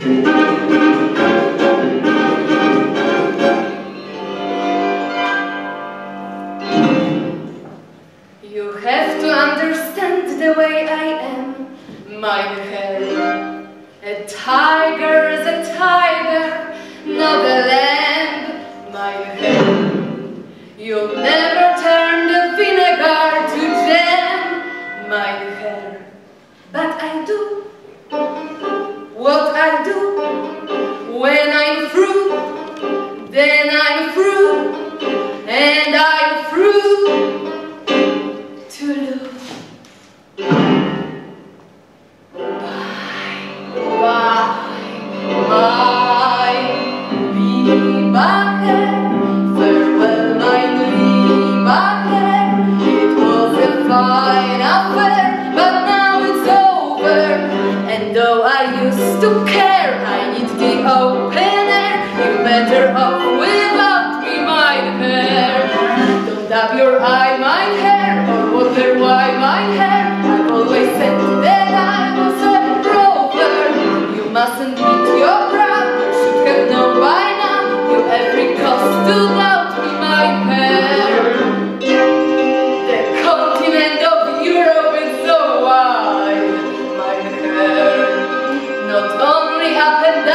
You have to understand the way I am, mein Herr. A tiger is a tiger, not a lamb, mein Herr. You'll never turn the vinegar to jam, mein Herr. But I do what I do. When I'm through, then I'm through, and I'm through to lose. Bye, lieber Herr, farewell, mein lieber Herr. It was a fine affair, but now it's over. And though I used to care, I need the open air. You're better off without me, mein Herr. Don't dab your eye, mein Herr, or wonder why, mein Herr. I've always said that I was a rover. You mustn't beat your brow, you should have known by now. You every cause to doubt me, mein Herr. The continent of Europe is so wide, mein Herr. Not only up and down,